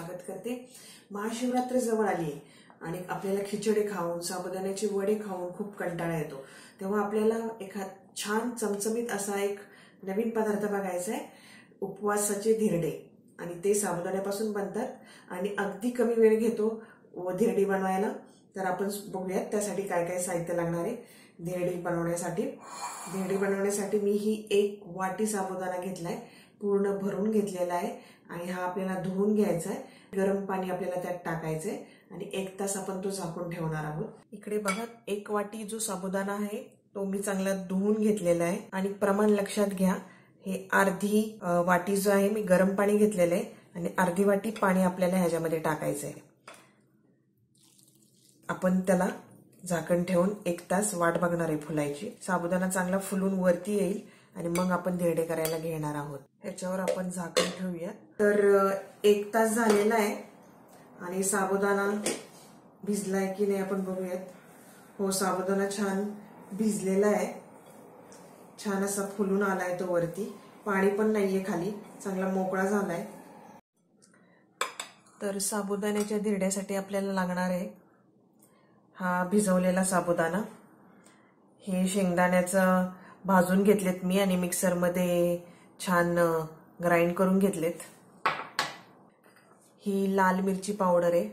स्वागत करते। महाशिवरात्र जवळ आली आहे आणि आपल्याला खिचडी खाऊन साबुदाण्याचे वडे खाऊन खूप कंटाळा येतो, तेव्हा आपल्याला एखाद छान चमचमीत असा एक नवीन पदार्थ बघायचा आहे, उपवासाचे धिरडे। आणि ते साबुदाण्यापासून बनतात आणि अगदी कमी वेळ घेतो धिरडी बनवायला। तर आपण बघूयात त्यासाठी काय काय साहित्य लागणार आहे। धिरडी बनवण्यासाठी मी ही 1 वाटी साबुदाणा घेतलाय, पूर्ण भरून घेतलेला आहे आणि हा आपल्याला धुवून घ्यायचा आहे। गरम पाणी आपल्याला त्यात टाकायचंय आणि 1 तास आपण तो झाकून ठेवणार आहोत। इकडे बघा 1 वाटी जो साबुदाणा आहे तो मी चांगला धुवून घेतलेला आहे आणि प्रमाण लक्षात घ्या। हे अर्धी वाटी जो आहे मी गरम पाणी घेतलेलं आहे आणि अर्धी वाटी पाणी आपल्याला ह्याच्यामध्ये टाकायचंय। आपण त्याला झाकण ठेवून 1 तास वाट बघणार आहे फुलायची। साबुदाणा चांगला फुलून वरती येईल आणि मग आपण धिरडे करायला घेणार आहोत। ह्याच्यावर आपण झाकण ठेवूया। तर 1 तास झालेला आहे आणि साबुदाणा भिजलाय की नाही आपण बघूयात। हो, साबुदाणा छान भिजलेला आहे, छान असा फुलून आलाय तो वरती, पाणी पण नाहीये खाली, चांगला मोकळा झालाय। तर साबुदाण्याच्या धिरड्यासाठी आपल्याला लागणार आहे हा भिजवलेला साबुदाणा। हे शेंगदाण्याचं भाजून घेतलेत मी आणि मिक्सर मध्ये छान ग्राइंड करून घेतलेत। ही लाल मिरची पावडर आहे,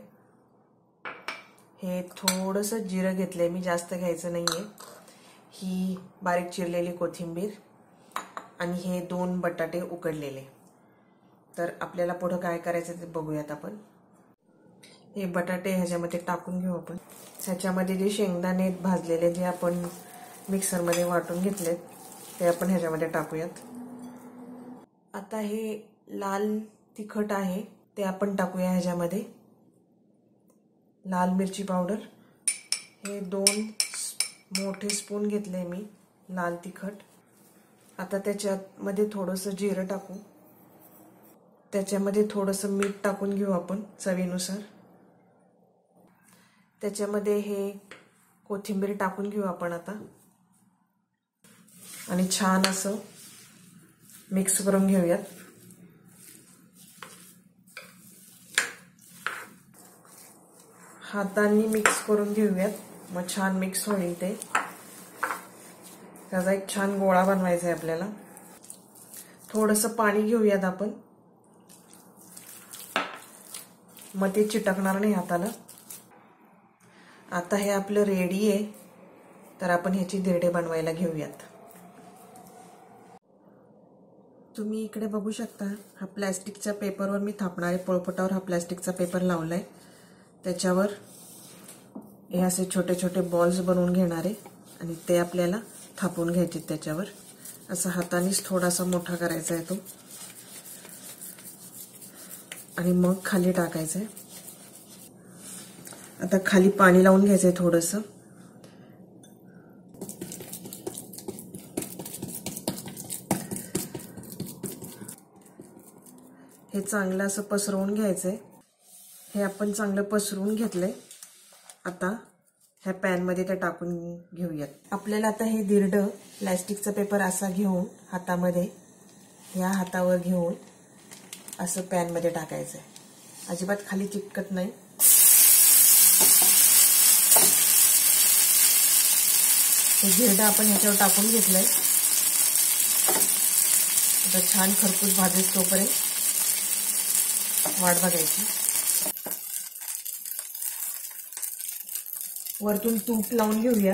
हे थोडंसं जिरं घेतलंय मी, जास्त घ्यायचं नाहीये। ही बारीक चिरलेली कोथिंबीर आणि हे 2 बटाटे उकडलेले। तर आपल्याला पुढे काय करायचं ते बघूयात आपण। हे बटाटे ह्याच्यामध्ये टाकून घेऊ आपण। ह्याच्यामध्ये जे शेंगदाणे भाजलेले जे आपण मिक्सर मध्ये वाटून घेतलेत ते आपण ह्याच्यामध्ये टाकूयात। आता हे लाल तिखट आहे ते आपण टाकूया ह्याच्यामध्ये। लाल मिरची पावडर हे 2 मोठे स्पून घेतले मी लाल तिखट। आता त्याच्यामध्ये थोडंसं जिरं टाकू, त्याच्यामध्ये थोडंसं मीठ टाकून घेऊ आपण चवीनुसार। त्याच्यामध्ये हे कोथिंबीर टाकून घेऊ आपण आता आणि छान असं मिक्स करून घेऊयात। हातांनी मिक्स करून घेऊयात, मग छान मिक्स होईल ते। त्याचा एक छान गोळा बनवायचा आहे आपल्याला। थोडंसं पाणी घेऊयात आपण, मग ते चिटकणार नाही हाताला। आता हे आपलं रेडी आहे, तर आपण ह्याची धिरडे बनवायला घेऊयात। तुम्ही इकडे बघू शकता, हा प्लास्टिकच्या पेपरवर मी थापणार आहे। पोळपाटावर हा प्लास्टिकचा पेपर लावलाय, त्याच्यावर हे असे छोटे छोटे बॉल्स बनवून घेणार आहे आणि ते आपल्याला थापून घ्यायचे। त्याच्यावर असं हातानेच थोडासा मोठा करायचा आहे तो आणि मग खाली टाकायचं आहे। आता खाली पाणी लावून घ्यायचंय थोडंसं। हे चांगलं असं पसरवून घ्यायचंय। हे आपण चांगलं पसरवून घेतलंय। आता ह्या पॅन मध्ये ते टाकून घेऊयात। आपल्याला आता हे धिरडं प्लास्टिकचा पेपर असा घेऊन हातामध्ये, ह्या हातावर घेऊन असं पॅन मध्ये टाकायचंय, अजिबात खाली चिटकत नाही। हे धिरडं आपण ह्याच्यावर टाकून घेतलंय। आता छान खरपूस भाजेल तोपर्यंत वाट बघायची। वरतून तूप लावून घेऊया।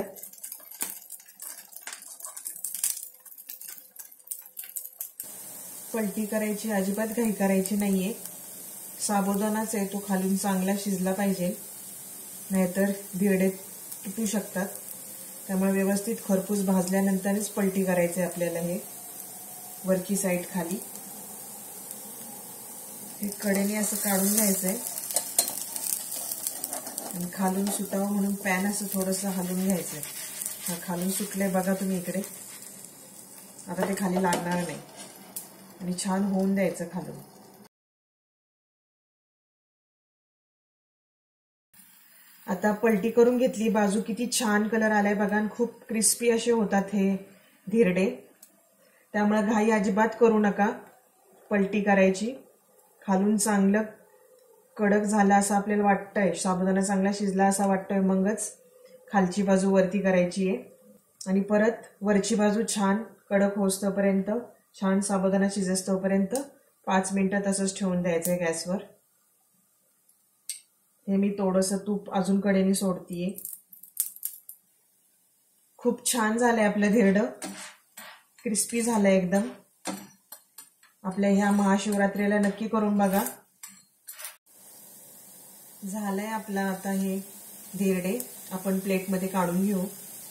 पलटी करायची, अजिबात घाई करायची नाहीये। साबुदाणाच आहे तो खालून चांगला शिजला पाहिजे, नाहीतर धिरडे तुटू शकतात। त्यामुळे व्यवस्थित खरपूस भाजल्यानंतरच पलटी करायचे आपल्याला। हे वरची साईड खाली हे कडेने असं काढून घ्यायचंय आणि खालून सुटावं म्हणून पॅन असं थोडंसं हलवून घ्यायचंय। हा खालून सुटलंय बघा तुम्ही इकडे। आता ते खाली लागणार नाही आणि छान होऊन द्यायचं खालून। आता पलटी करून घेतली, बाजू किती छान कलर आलाय बघा, खूप क्रिस्पी असे होतात हे धिरडे। त्यामुळे घाई अजिबात करू नका पलटी करायची। खालून चांगलं कडक झाला असं आपल्याला वाटतंय, साबुदाणा चांगला शिजला असा वाटतोय, मगच खालची बाजू वरती करायची आहे आणि परत वरची बाजू छान कडक होईस्तोपर्यंत, छान साबुदाणा शिजेस्तोपर्यंत 5 मिनिटं तसंच ठेवून द्यायचंय गॅसवर. हे मी थोडंसं तूप अजून कडेने सोडतीये. खूप छान झालंय आपलं धिरडं, क्रिस्पी झालंय एकदम. आपल्या ह्या महाशिवरात्रीला नक्की करून बघा. झालंय आपलं आता हे धिरडे. आपण प्लेटमध्ये काढून घेऊ.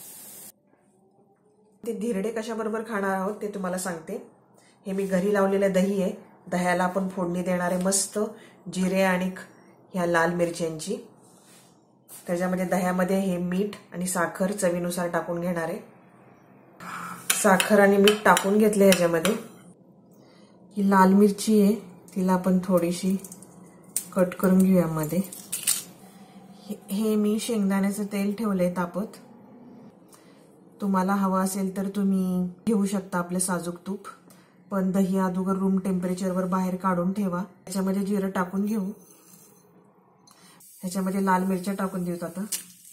ते धिरडे कशाबरोबर खाणार आहोत ते तुम्हाला सांगते. हे मी घरी लावलेलं दही आहे. दह्याला आपण फोडणी देणार आहे मस्त जिरे आणि ह्या लाल मिरच्यांची. त्याच्यामध्ये दह्यामध्ये हे मीठ आणि साखर चवीनुसार टाकून घेणार आहे. साखर आणि मीठ टाकून घेतले. ह्याच्यामध्ये ही लाल मिरची आहे, तिला आपण थोडीशी कट करून घेऊया मध्ये. हे मी शेंगदाण्याचं तेल ठेवलंय तापत. तुम्हाला हवं असेल तर तुम्ही घेऊ शकता आपलं साजूक तूप, पण दही अगोदर रूम टेम्परेचरवर बाहेर काढून ठेवा. त्याच्यामध्ये जिरं टाकून घेऊ. त्याच्यामध्ये लाल मिरच्या टाकून देऊ. आता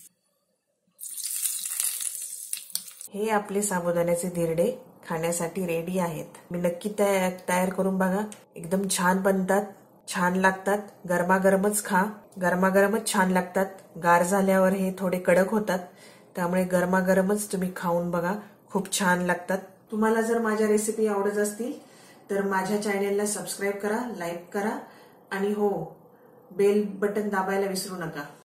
हे आपले साबुदाण्याचे धिरडे खाण्यासाठी रेडी आहेत. मी नक्की तयार करून बघा. एकदम छान बनतात, छान लागतात. गरमागरमच खा, गरमागरमच छान लागतात. गार झाल्यावर हे थोडे कडक होतात, त्यामुळे गरमागरमच तुम्ही खाऊन बघा, खूप छान लागतात. तुम्हाला जर माझ्या रेसिपी आवडत असतील तर माझ्या चॅनेलला सबस्क्राईब करा, लाईक करा आणि हो, बेल बटन दाबायला विसरू नका.